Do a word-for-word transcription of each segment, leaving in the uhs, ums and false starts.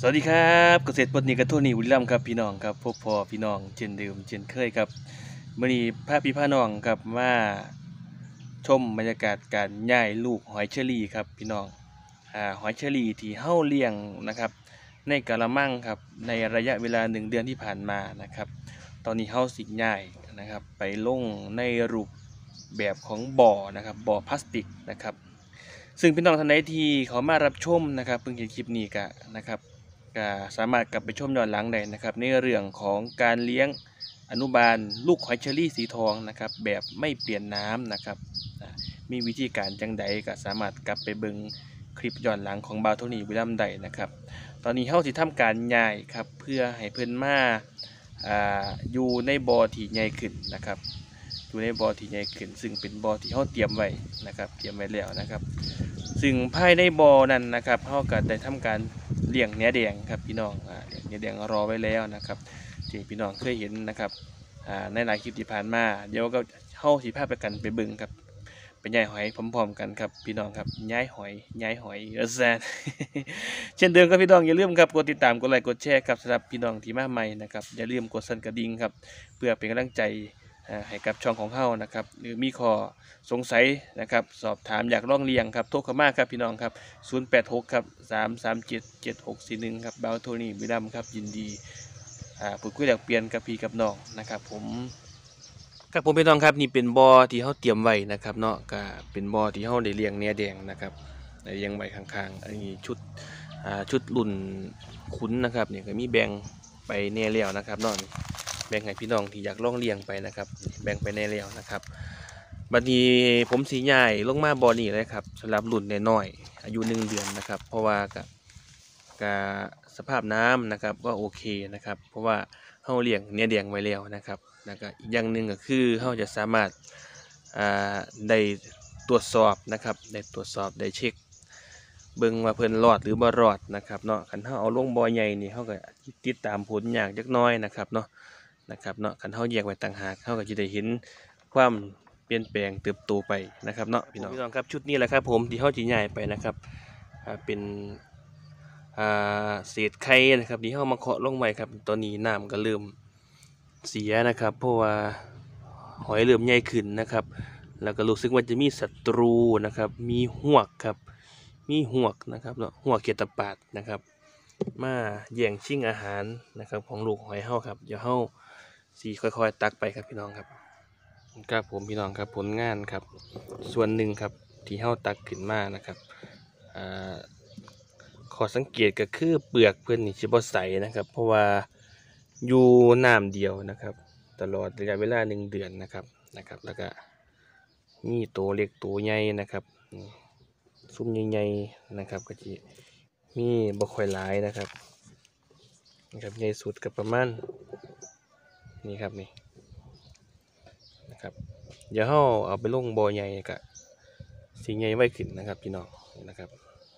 วัสดีครับเกษตรปลดหนี้กับโทนี่บุรีรัมย์ครับพี่น้องครับพบพอพี่น้องเช่นเดิมเช่นเคยครับมื้อนี้พาพี่พาน้องครับมาชมบรรยากาศการย้ายลูกหอยเชอรี่ครับพี่น้องอ่าหอยเชอรี่ที่เฮาเลี้ยงนะครับในกะละมังครับในระยะเวลาหนึ่งเดือนที่ผ่านมานะครับตอนนี้เฮาสิย้ายนะครับไปลงในรูปแบบของบ่อนะครับบ่อพลาสติกนะครับซึ่งพี่น้องท่านใดที่เขามารับชมนะครับเพิ่งเห็นคลิปนี้กะนะครับก็สามารถกลับไปชมย้อนหลังได้นะครับในเรื่องของการเลี้ยงอนุบาลลูกหอยเชอรี่สีทองนะครับแบบไม่เปลี่ยนน้ำนะครับมีวิธีการจังใดก็สามารถกลับไปเบิ่งคลิปย้อนหลังของบาวโทนี่บุรีรัมย์ได้นะครับตอนนี้เฮาสิทำการย้ายครับเพื่อให้เพิ่นมาอ่าอยู่ในบ่อที่ใหญ่ขึ้นนะครับอยู่ในบ่อที่ใหญ่ขึ้นซึ่งเป็นบ่อที่เฮาเตรียมไว้นะครับเตรียมไว้แล้วนะครับซึ่งภายในบ่อนั้นนะครับเฮาก็ได้ทำการเลี้ยงเนื้อแดงครับพี่น้องอ่าเลี้ยงเนื้อแดงรอไว้แล้วนะครับที่พี่น้องเคยเห็นนะครับอ่าในหลายคลิปที่ผ่านมาเดี๋ยวก็เฮาสิพาไปกันไปเบิ่งครับไปย้ายหอยพร้อมๆกันครับพี่น้องครับย้ายหอยย้ายหอยเออแซน เช่นเดิมครับพี่น้องอย่าลืมครับกดติดตามกดไลค์กดแชร์ครับสำหรับพี่น้องที่มาใหม่นะครับอย่าลืมกดสั่นกระดิ่งครับเพื่อเป็นกำลังใจให้กับช่องของเฮานะครับหรือมีข้อสงสัยนะครับสอบถามอยากร้องเรียนครับโทรเข้ามาครับพี่น้องครับศูนย์ แปด หกครับสาม สาม เจ็ด เจ็ด หก สี่ หนึ่งครับบาวโทนี่บุรีรัมย์ครับยินดีอ่าพูดคุยแลกเปลี่ยนกับพี่กับน้องนะครับผมครับผมพี่น้องครับนี่เป็นบ่อที่เฮาเตรียมไว้นะครับเนาะก็เป็นบ่อที่เฮาได้เลี้ยงเนื้อแดงนะครับได้เลี้ยงไว้ข้างๆอันนี้ชุดอ่าชุดรุ่นขุนนะครับเนี่ยก็มีแบ่งไปแน่แล้วนะครับเนาะแบ่งให้พี่น้องที่อยากลองเลี้ยงไปนะครับแบ่งไปแน่แล้วนะครับบัดนี้ผมสีใหญ่ลงมาบ่อนี้เลยครับสำหรับรุ่นน้อยๆอายุหนึ่งเดือนนะครับเพราะว่ากับกับสภาพน้ำนะครับก็โอเคนะครับเพราะว่าเฮาเลี้ยงเนื้อแดงไว้แล้วนะครับแล้วก็อีกอย่างหนึ่งก็คือเฮาจะสามารถอ่าได้ตรวจสอบนะครับได้ตรวจสอบได้เช็คเบิ่งว่าเพิ่นรอดหรือบ่รอดนะครับเนาะคันเฮาเอาลงบ่อใหญ่นี่เฮาก็ติดตามผลยากจักน้อยนะครับเนาะนะครับเนาะคันเฮาแยกไว้ต่างหากเฮาก็จะได้เห็นความเปลี่ยนแปลงเติบโตไปนะครับเนาะพี่น้องพี่น้องครับชุดนี้แหละครับผมที่เฮาสิย้ายไปนะครับอ่าเป็นอ่าเศษไข่นะครับที่เฮามาเคาะลงไว้ครับตอนนี้น้ำก็เริ่มเสียนะครับเพราะว่าหอยเริ่มใหญ่ขึ้นนะครับแล้วก็รู้สึกว่าจะมีศัตรูนะครับมีหวกครับมีหวกนะครับเนาะหวกเขียดตะปาดนะครับมาแย่งชิงอาหารนะครับของลูกหอยเฮาครับเดี๋ยวเฮาสิค่อยๆตักไปครับพี่น้องครับครับผมพี่น้องครับผลงานครับส่วนหนึ่งครับที่เฮาตักขึ้นมานะครับอ่าขอสังเกตก็คือเปลือกเพิ่นนี่สิบ่ใสนะครับเพราะว่าอยู่น้ำเดียวนะครับตลอดระยะเวลาหนึ่งเดือนนะครับนะครับแล้วก็มีตัวเล็กตัวใหญ่นะครับซุ้มใหญ่ๆนะครับก็จะมีบ่ค่อยหลายนะครับนะครับใหญ่สุดก็ประมาณนี่ครับนี่นะครับเดี๋ยวเราเอาไปลงบ่อใหญ่กับสีใหญ่ไว้ขึ้นนะครับพี่น้องนะครับ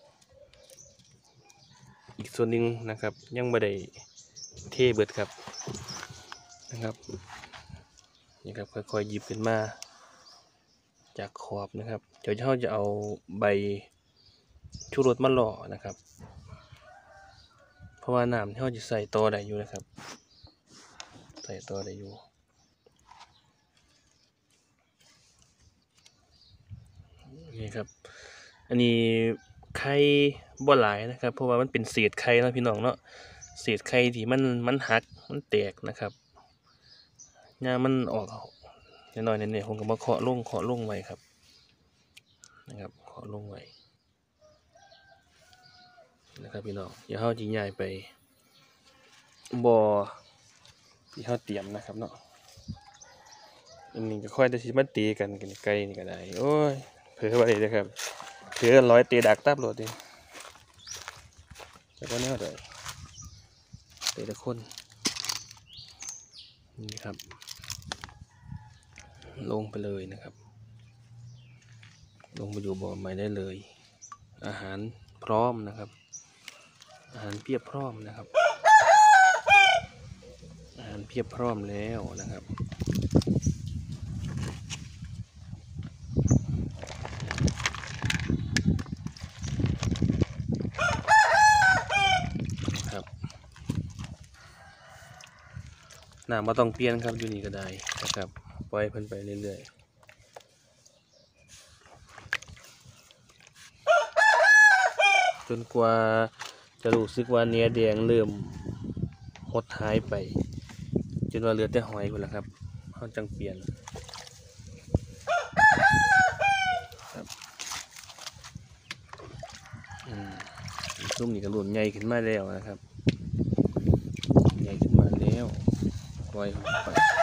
อีกส่วนหนึ่งนะครับยังไม่ได้เทเบิดครับนะครับนี่ครับค่อยๆหยิบขึ้นมาจากขอบนะครับเดี๋ยวเราจะเอาใบชูรสมาหล่อนะครับเพราะว่าน้ำที่เราจะใส่ต่อได้อยู่นะครับใส่ต่อได้อยู่นี่ครับอันนี้ไข่บ่หลายนะครับเพราะว่ามันเป็นเศษไข่นะพี่น้องเนาะเศษไข่ที่มันมันหักมันแตกนะครับเนี่ยมันออกน้อยๆเนี่ยผมก็มาเคาะลงเคาะลงไว้ครับนะครับเคาะลงไว้นะครับพี่น้องเดี๋ยวเราจะย้ายไปบ่อที่เราเตรียมนะครับเนาะอันนี้ก็ค่อยได้สิมาตีกันกันไกลนี่ก็ได้โอ้ยเผื่อไว้เลยครับเผื่อร้อยตีดักตับโหลดดิแต่ก็แน่เลยแต่ละคนนี่ครับลงไปเลยนะครับลงไปอยู่บ่อใหม่ได้เลยอาหารพร้อมนะครับอาหารเพียบพร้อมนะครับอาหารเพียบพร้อมแล้วนะครับครับน้ำบ่ต้องเปลี่ยนครับอยู่นี่ก็ได้นะครับปล่อยเพิ่นไปเรื่อยๆจนกว่าจะรู้สึกว่าเนื้อแดงเริ่มหดหายไปจนว่าเหลือแต่หอยพุ่นล่ะครับเฮาจังเปลี่ยนครับอืมซุ่มนี่ก็รุ่นใหญ่ขึ้นมาแล้วนะครับใหญ่ขึ้นมาแล้วปล่อยไป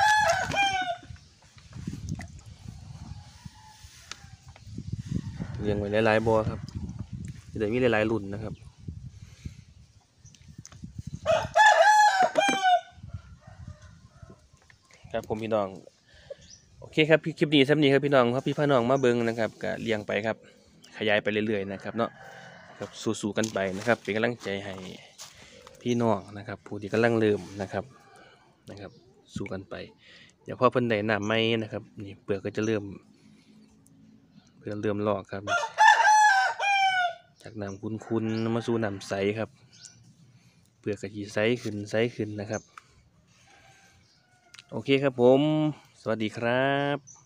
เลี้ยงไว้หลายๆบ่อครับจะได้มีหลายๆรุ่นนะครับครับผมพี่น้องโอเคครับคลิปนี้สำนี้ครับพี่น้องครับพี่พ่อน้องมาเบิ่งนะครับก็เลี้ยงไปครับขยายไปเรื่อยๆนะครับเนาะครับสู้ๆกันไปนะครับเป็นกำลังใจให้พี่น้องนะครับผู้ที่กำลังเริ่มนะครับนะครับสู้กันไปเดี๋ยวพอเพิ่นได้น้ำใหม่นะครับนี่เปลือกก็จะเริ่มเปลือกเริ่มลอกครับจากน้ำขุ่นๆมาสู่น้ำใสครับเปลือกก็สิใสขึ้นใสขึ้นนะครับโอเคครับผมสวัสดีครับ